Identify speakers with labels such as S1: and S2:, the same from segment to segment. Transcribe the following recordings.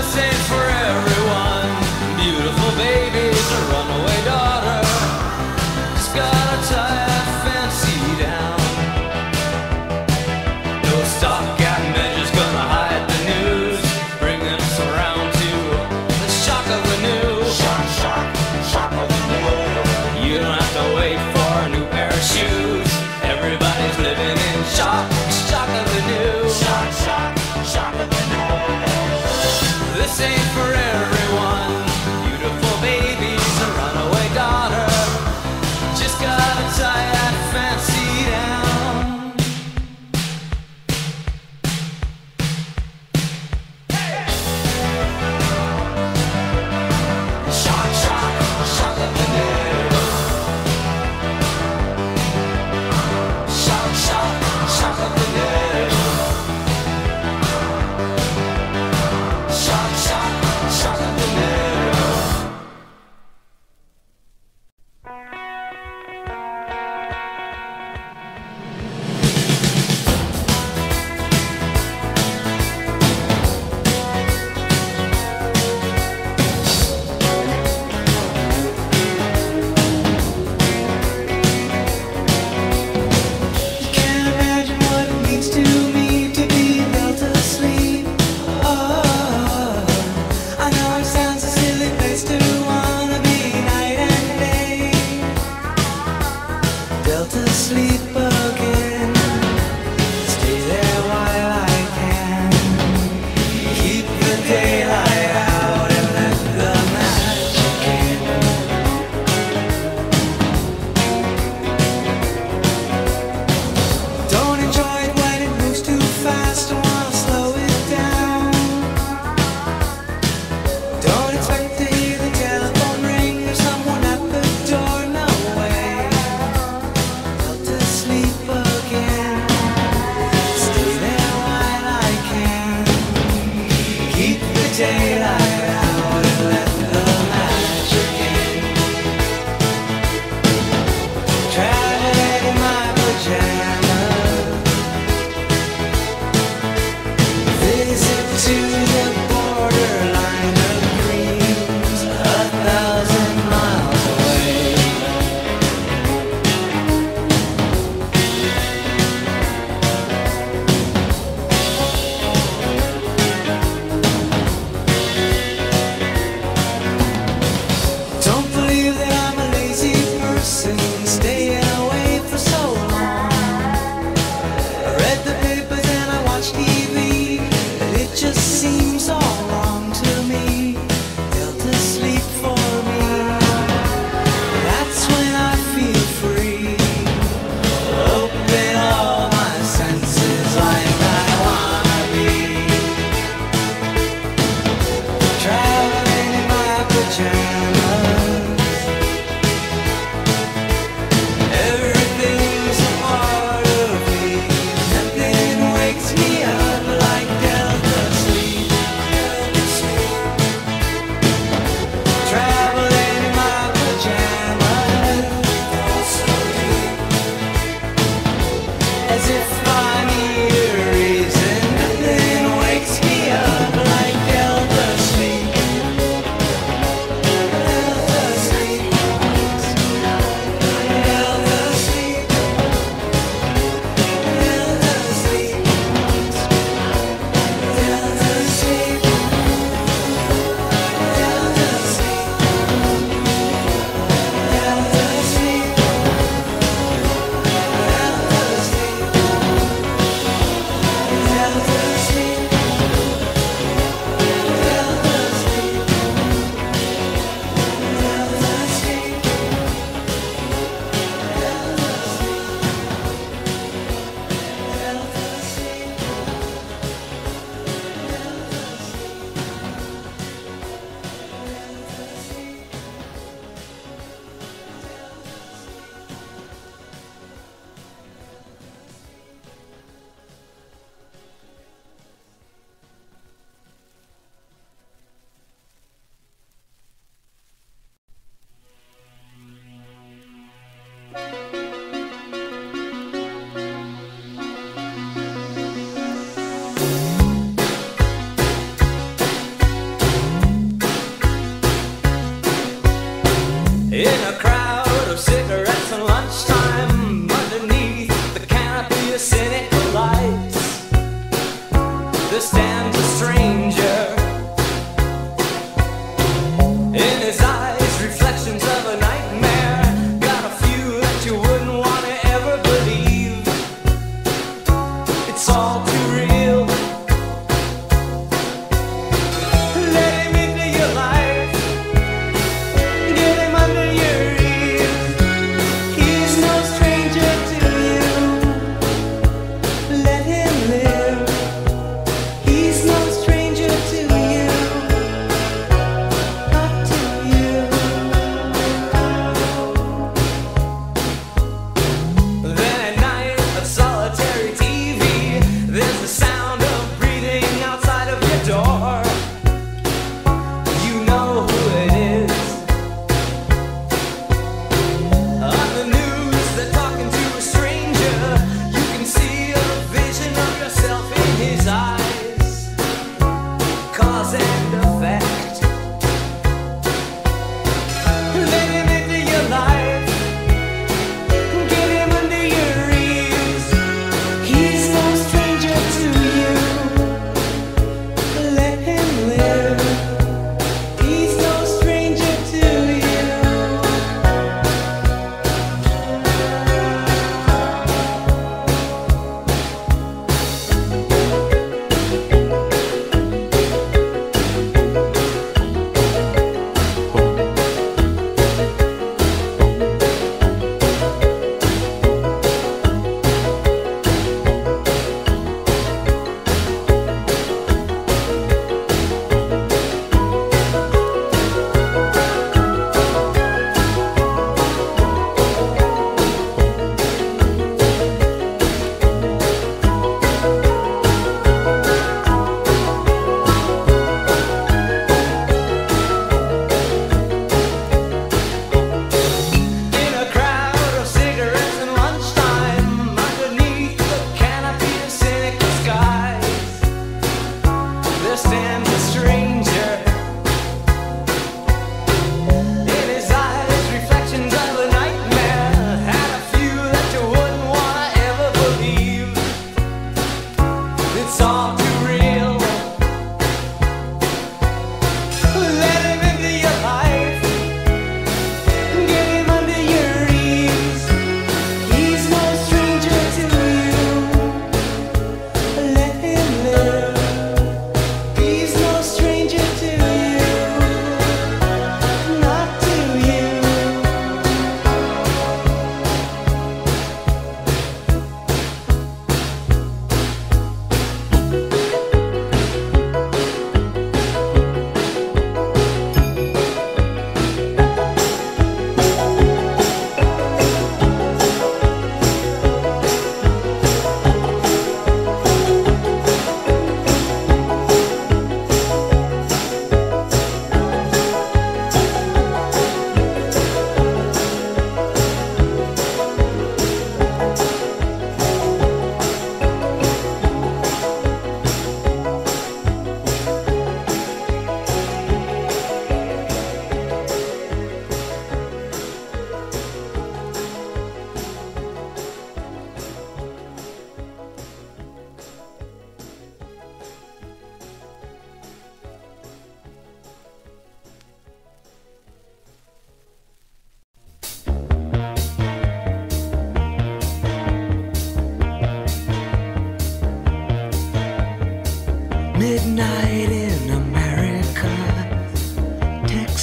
S1: This ain't for everyone. Beautiful baby's a runaway daughter. Just gotta tie that fancy down. No stopgap measures gonna hide the news, bringing us around to the shock of the new. Shock of the new. You don't have to wait for a new pair of shoes. Everybody's living in shock of the new. Shock of the new. This ain't for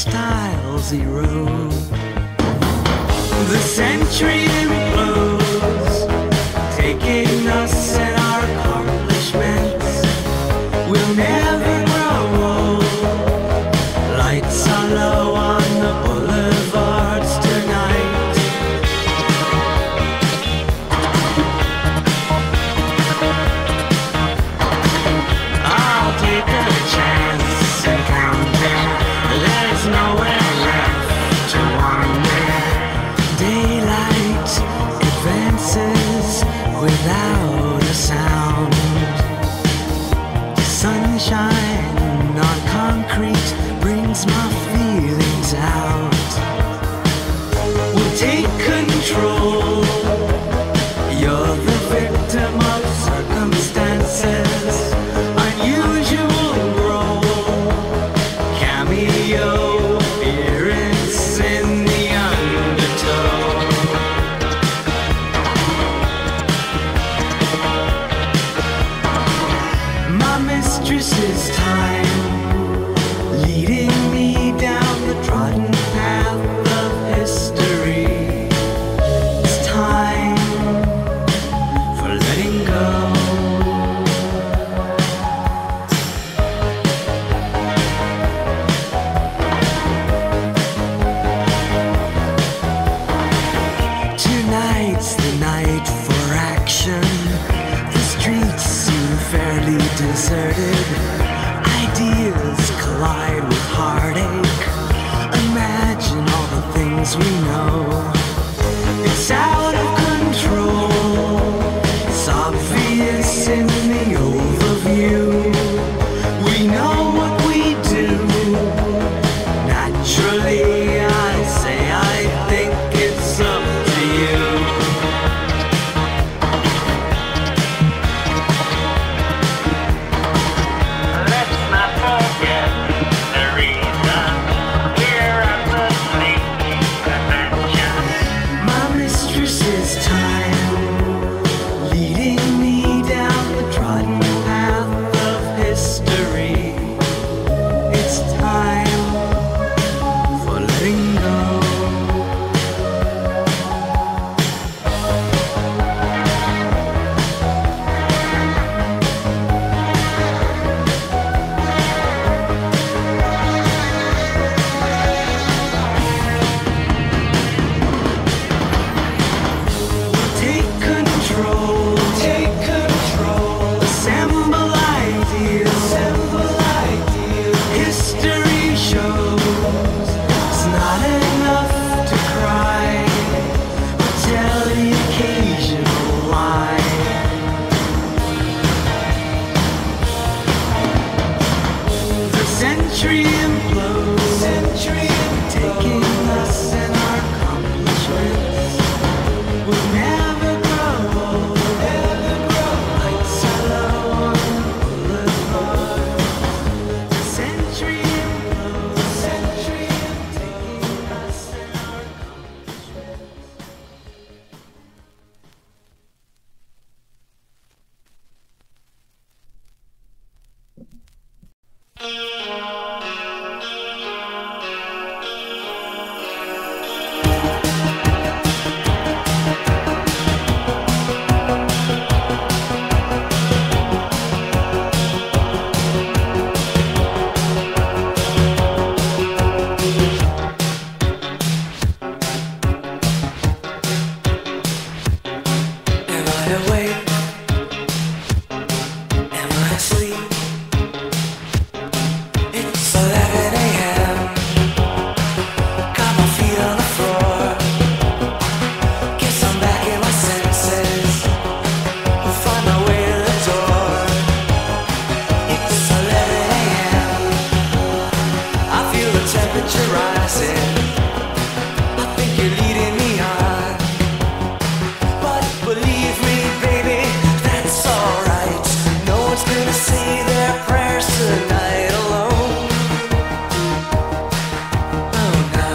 S2: styles erode. The century implodes, taking us and our accomplishments. We'll never grow old. Lights are low on the boulevards tonight. I'll take a chance and count it. There's nowhere left to wander. Daylight advances without a sound. Sunshine on concrete brings my feelings out. We'll take control. You're the victim of circumstances. Unusual role. Cameo appearance in the undertow. My mistress's time, leading me down the trodden path of history. It's time for letting go. Tonight's the night for action. The streets seem fairly deserted. Ideas collide with heartache. Imagine all the things we know. It's out of control. It's obvious in the overview. We know what we do. Naturally, I say I think it's up to you. Let's not forget the reason we're at the sleeping convention. My mistress's time, leading me down the trodden path of history. It's time for letting go. Take control. Take control. Assemble ideas. Assemble ideas. History shows it's not enough to cry or tell the occasional lie. The century implodes. Taking us and our accomplishments. We'll never grow old. Lights are low on the boulevard. The century implodes. Taking us and our accomplishments. Am I awake? Am I asleep? It's 11 a.m. Got my feet on the floor. Guess I'm back in my senses. I'll find my way to the door. It's 11 a.m. I feel the temperature rising. I think you're leading me on. But believe me, baby, that's alright. No one's gonna say their prayers tonight alone. Oh no.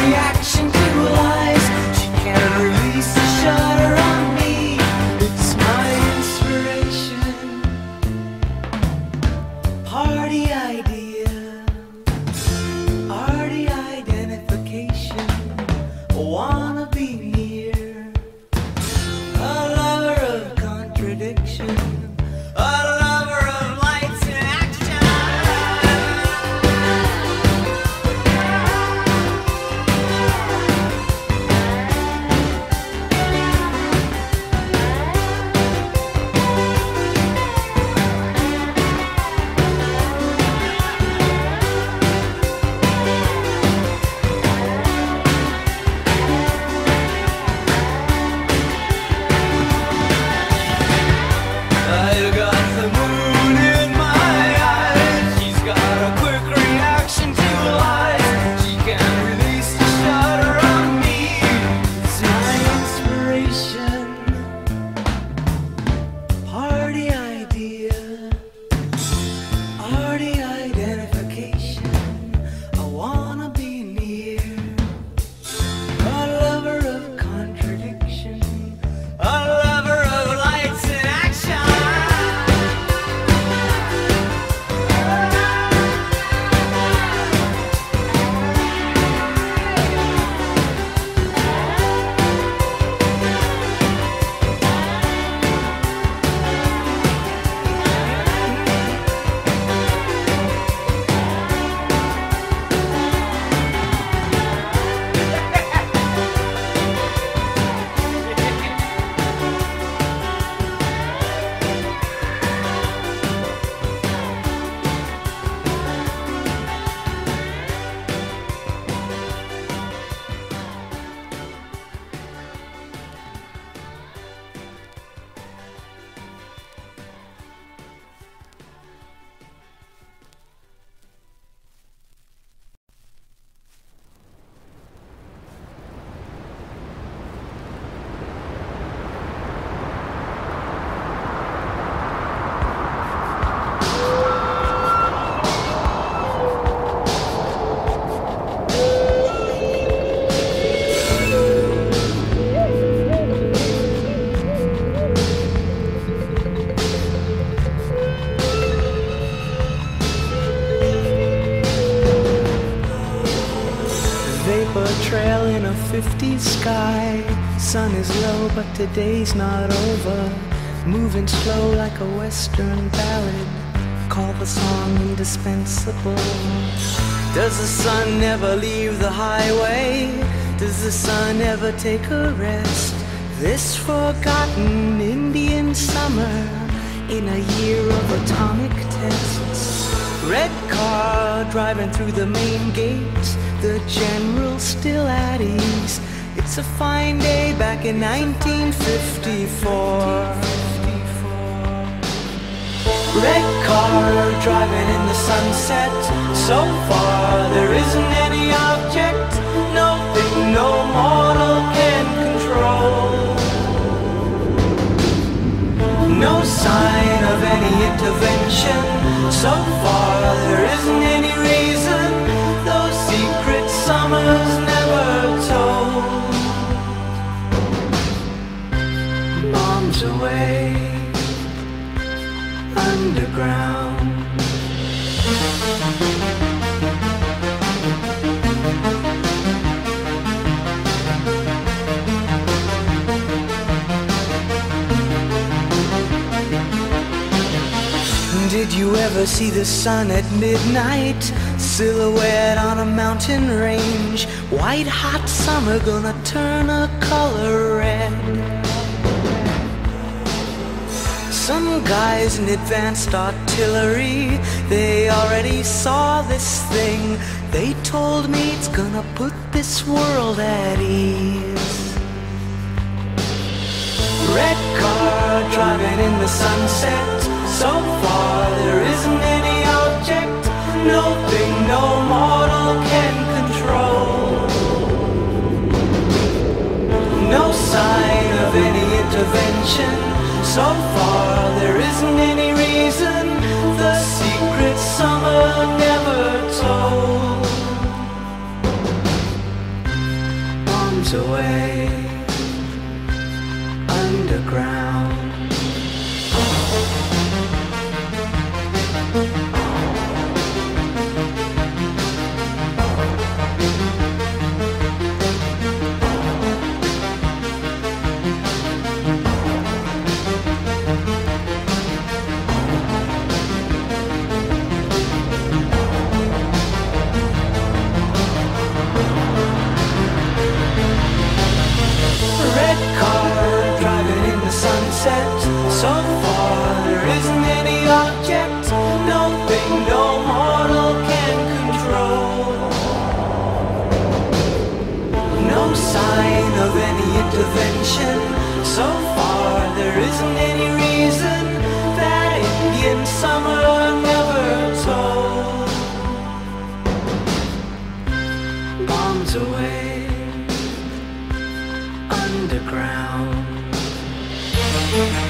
S2: reaction to lies. She can't release the shutter on me. It's my inspiration. Party idea, arty identification. Wanna be near a lover of contradiction, a lover of lights and action. I got the moon in my eyes. She's got a quick reaction to lies. She can't release the shutter on me. It's my inspiration. Party idea, arty identification. I wanna be near a lover of contradiction, a lover of lights and action. Vapor trail in a 50s sky. Sun is low, but today's not over. Moving slow like a western ballad. Call the song indispensable. Does the sun never leave the highway? Does the sun ever take a rest? This forgotten Indian summer in a year of atomic tests. Red car driving through the main gate. The general still at ease. It's a fine day back in 1954. Red car driving in the sunset. So far there isn't any object, nothing no mortal can control. No sign of any intervention. So far there isn't any reason. Those secret summers never told. Bombs away underground. Did you ever see the sun at midnight? Silhouette on a mountain range. White hot summer gonna turn a color red. Some guys in advanced artillery, they already saw this thing. They told me it's gonna put this world at ease. Red car driving in the sunset. So far there isn't any object, nothing no mortal can control. No sign of any intervention. So far there isn't any reason. The secret summer never told. bombs away underground. Red car driving in the sunset. So far there isn't any object, nothing no mortal can control. No sign of any intervention. So far there isn't any reason that Indian summer never told. Bombs away underground.